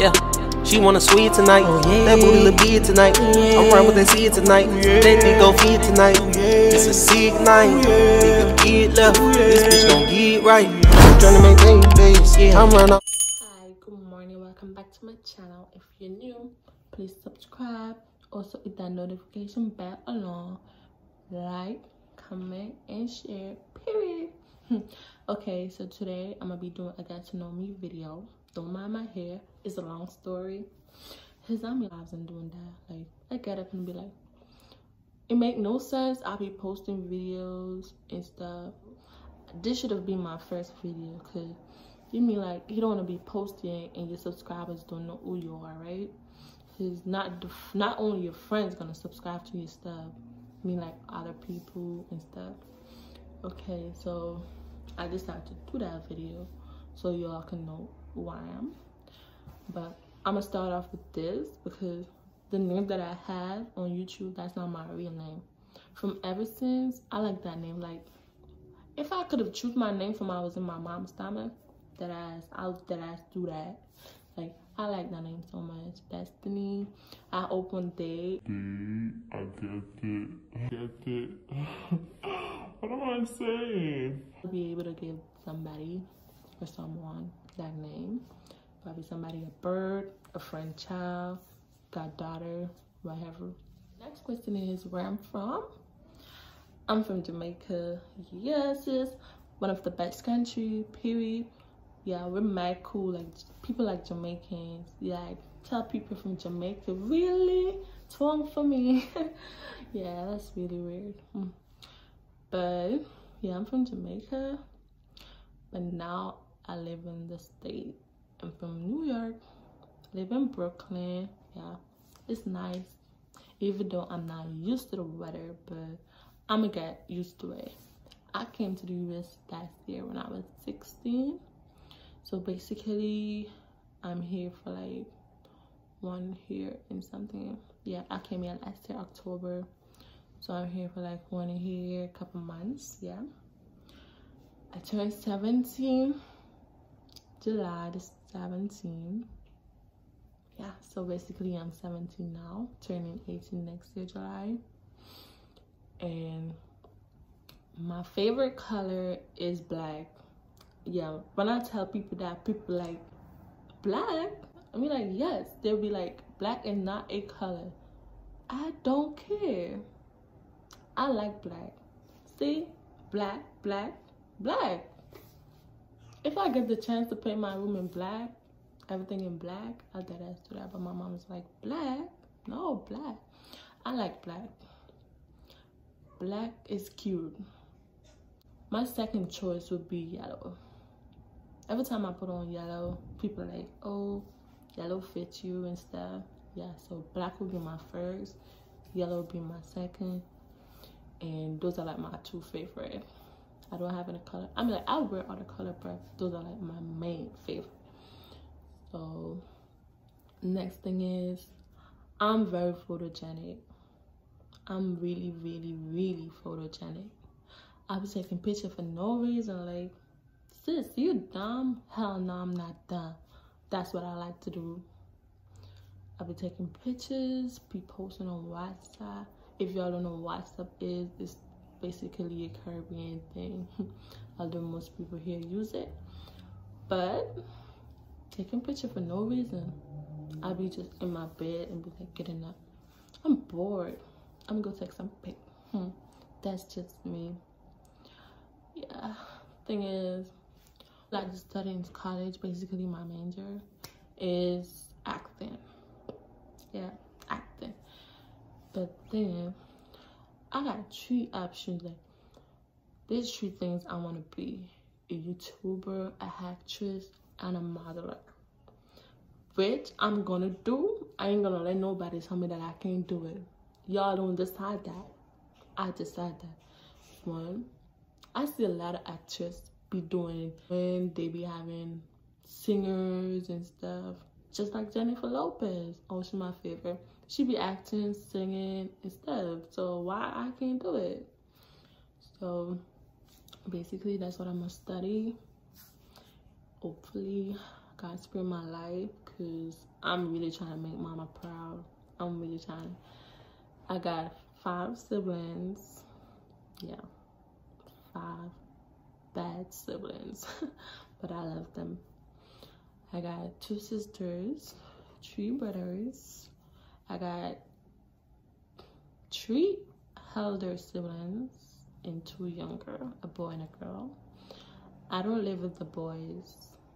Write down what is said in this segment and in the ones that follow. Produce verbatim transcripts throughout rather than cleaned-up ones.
Yeah, she wanna sweet tonight. Oh, yeah. That booty look big tonight. Yeah. I'm round with that seed tonight. Yeah. That dick go feed tonight. Oh, yeah. It's a sick night. Oh, yeah. Nigga get left. Oh, yeah. This bitch gon' get right. I'm tryna make babies. Yeah, I'm running. Hi, good morning. Welcome back to my channel. If you're new, please subscribe. Also hit that notification bell along. Like, comment, and share. Period. Okay, so today I'm gonna be doing a get to know me video. Don't mind my hair, it's a long story. His I'm lives and doing that. Like, I get up and be like, it make no sense. I'll be posting videos and stuff. This should have been my first video, cause you mean like you don't want to be posting and your subscribers don't know who you are, right? Cause not not only your friends gonna subscribe to your stuff, I mean like other people and stuff. Okay, so I decided to do that video so y'all can know who I am. But I'm gonna start off with this because the name that I have on YouTube, that's not my real name. From ever since, I like that name. Like, if I could have choose my name from when I was in my mom's stomach, that ass, I'll that ass do that. Like, I like that name so much. Destiny. I hope one day. I get it. I get it. What am I saying? I'll be able to give somebody or someone that name. Probably somebody a bird, a friend, child, goddaughter, whatever. Next question is where I'm from. I'm from Jamaica. Yes, it's one of the best country, period. Yeah, we're mad cool. Like, people like Jamaicans. Yeah, I tell people from Jamaica, really? It's wrong for me. Yeah, that's really weird. Mm. But yeah, I'm from Jamaica. But now I live in the state. I'm from New York. I live in Brooklyn. Yeah, it's nice. Even though I'm not used to the weather, but I'm gonna get used to it. I came to the U S last year when I was sixteen. So basically, I'm here for like one year and something. Yeah, I came here last year, October. So I'm here for like one year, couple months, yeah. I turned seventeen, July the seventeenth. Yeah, so basically I'm seventeen now, turning eighteen next year, July. And my favorite color is black. Yeah, when I tell people that, people like, black? I mean, like, yes, they'll be like, black is not a color. I don't care. I like black. See? Black, black, black. If I get the chance to paint my room in black, everything in black, I'll dead ass do that. But my mom's like, black? No, black. I like black. Black is cute. My second choice would be yellow. Every time I put on yellow, people are like, oh, yellow fits you and stuff. Yeah, so black would be my first, yellow would be my second, and those are like my two favorite. I don't have any color. I mean, like, I'll wear other color, but those are like my main favorite. So next thing is, I'm very photogenic. I'm really, really, really photogenic. I be taking pictures for no reason. Like, sis, you dumb? Hell no, I'm not dumb. That's what I like to do. I be taking pictures, be posting on WhatsApp. If y'all don't know what WhatsApp is, it's basically a Caribbean thing. Although most people here use it. But taking pictures for no reason. I be just in my bed and be like getting up. I'm bored. I'm gonna go take some pic. Hmm. That's just me. Yeah. Thing is, like, just studying in college, basically my major is acting. Yeah, acting. But then I got three options. Like, there's three things I want to be: a YouTuber, a actress, and a modeler. Which I'm gonna do. I ain't gonna let nobody tell me that I can't do it. Y'all don't decide that. I decide that. One, I see a lot of actresses be doing it when they be having singers and stuff. Just like Jennifer Lopez. Oh, she's my favorite. She be acting, singing, and stuff. So why I can't do it? So basically, that's what I'm gonna study. Hopefully, God spare my life, because I'm really trying to make mama proud. I'm really trying. I got five siblings. Yeah, five bad siblings, but I love them. I got two sisters, three brothers. I got three elder siblings and two younger, a boy and a girl. I don't live with the boys.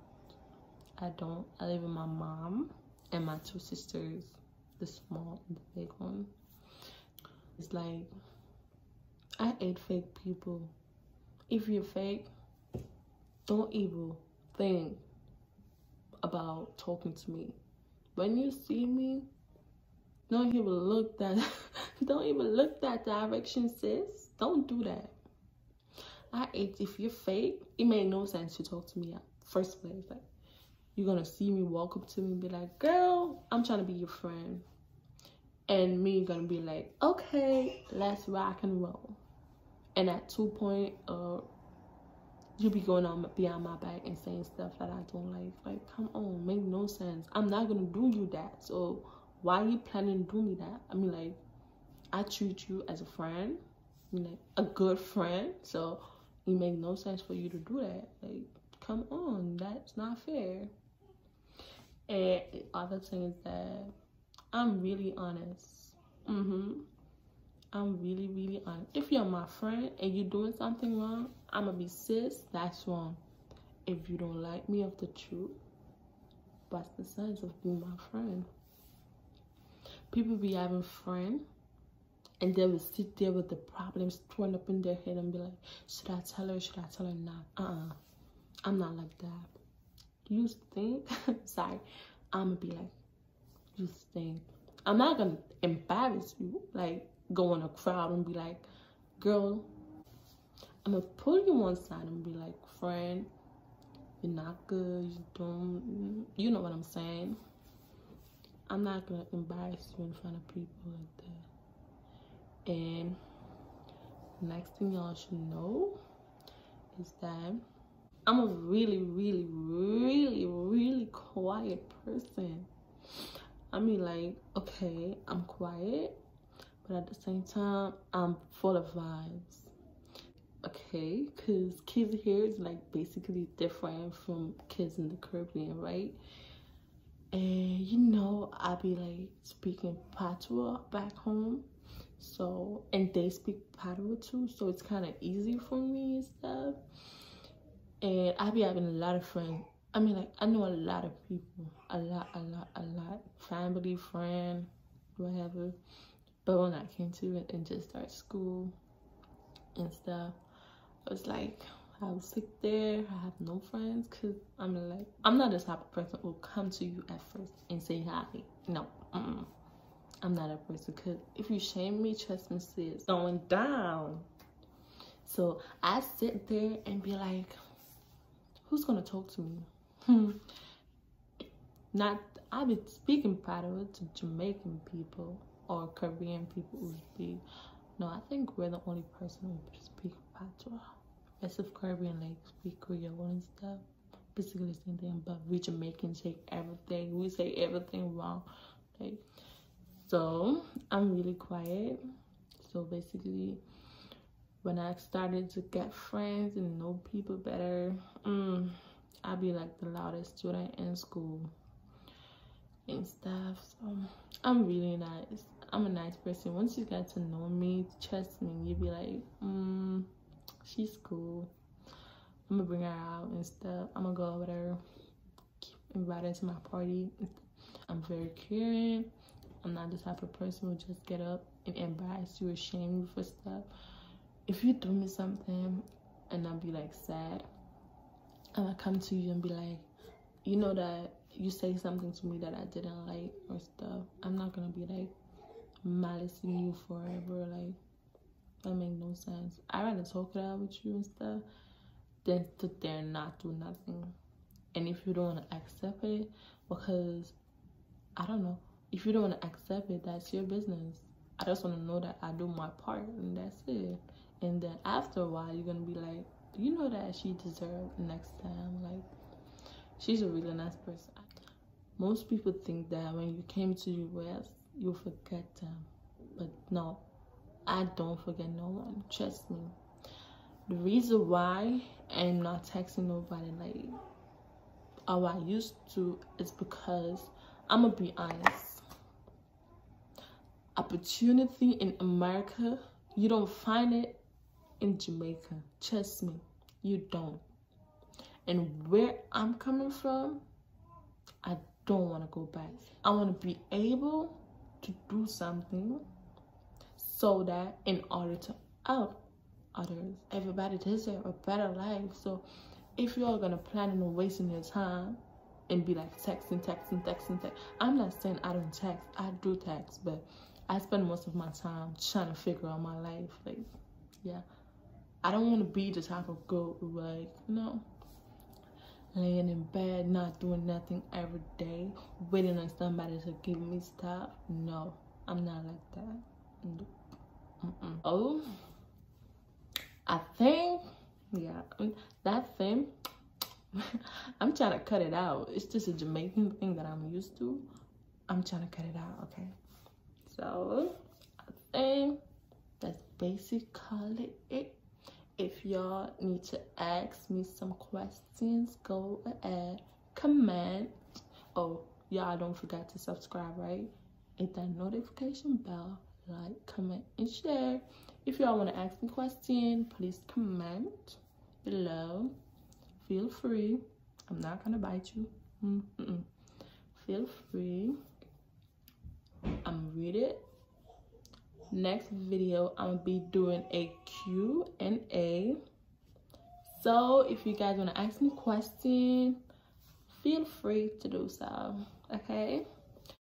I don't. I live with my mom and my two sisters, the small and the big one. It's like, I hate fake people. If you're fake, don't even think about talking to me. When you see me, don't even look that don't even look that direction, sis. Don't do that. I hate, if you're fake, it made no sense to talk to me at first place. Like, you're gonna see me walk up to me and be like, girl, I'm trying to be your friend. And me gonna be like, okay, let's rock and roll. And at two point, uh, you be going on behind my back and saying stuff that I don't like. Like, come on, make no sense. I'm not gonna do you that. So why are you planning to do me that? I mean, like, I treat you as a friend, I mean, like a good friend. So it make no sense for you to do that. Like, come on, that's not fair. And the other thing is that I'm really honest. Mm-hmm. I'm really, really honest. If you're my friend and you're doing something wrong, I'm gonna be, sis, that's wrong. If you don't like me of the truth, what's the sense of being my friend? People be having friends and they will sit there with the problems thrown up in their head and be like, should I tell her, should I tell her not? Uh-uh. I'm not like that. You think? Sorry. I'm gonna be like, you think. I'm not gonna embarrass you, like go in a crowd and be like, girl, I'm gonna pull you one side and be like, friend, you're not good, you don't, you know what I'm saying. I'm not gonna embarrass you in front of people like that. And next thing y'all should know is that I'm a really, really, really, really quiet person. I mean, like, okay, I'm quiet, but at the same time, I'm full of vibes. Okay, because kids here is like basically different from kids in the Caribbean, right? And you know, I be like speaking patois back home, so, and they speak patois too, so it's kind of easy for me and stuff. And I be having a lot of friends. I mean, like, I know a lot of people, a lot, a lot, a lot, family, friend, whatever. But when I came to it and just start school and stuff, I was like, I would sit there, I have no friends, because I'm like, I'm not the type of person who will come to you at first and say hi. No, mm-mm. I'm not a person, because if you shame me, trust me, sis, it's going down. So I sit there and be like, who's gonna talk to me? Hmm. Not, I've been speaking patois to Jamaican people or Caribbean people who speak. No, I think we're the only person who speak patois. Rest of Caribbean like speak Creole and stuff. Basically the same thing, but we Jamaicans say everything. We say everything wrong. Like, so I'm really quiet. So basically, when I started to get friends and know people better, mm, I'd be like the loudest student in school and stuff. So I'm really nice. I'm a nice person. Once you get to know me, trust me, you'll be like, mm, she's cool. I'm gonna bring her out and stuff. I'm gonna go over there, invite her to my party. I'm very caring. I'm not the type of person who just get up and embarrass you or shame you for stuff. If you do me something and I'll be like sad, I'm gonna come to you and be like, you know that you say something to me that I didn't like or stuff. I'm not gonna be like malicing you forever. Like, that make no sense. I rather talk it out with you and stuff than sit there and not do nothing. And if you don't want to accept it, because I don't know, if you don't want to accept it, that's your business. I just want to know that I do my part and that's it. And then after a while, you're gonna be like, you know that she deserved next time. Like, she's a really nice person. Most people think that when you came to the U S, you'll forget them. But no, I don't forget no one. Trust me. The reason why I'm not texting nobody like how I used to is because I'm gonna be honest. Opportunity in America, you don't find it in Jamaica. Trust me, you don't. And where I'm coming from, I don't want to go back. I want to be able to do something so that in order to help others, everybody deserves a better life. So if you're gonna plan on wasting your time and be like texting, texting, texting, text, I'm not saying I don't text. I do text, but I spend most of my time trying to figure out my life. Like, yeah, I don't want to be the type of girl who like, you know, laying in bed, not doing nothing every day, waiting on somebody to give me stuff. No, I'm not like that. Nope. Mm-mm. Oh, I think, yeah, that thing, I'm trying to cut it out. It's just a Jamaican thing that I'm used to. I'm trying to cut it out, okay? So, I think that's basically it. If y'all need to ask me some questions, go ahead, comment. Oh, y'all don't forget to subscribe, right? Hit that notification bell, like, comment, and share. If y'all want to ask me questions, please comment below. Feel free. I'm not gonna bite you. Mm-mm. Feel free. I'm read it. Next video, I'm gonna be doing a Q and A. So if you guys want to ask me questions, feel free to do so. Okay.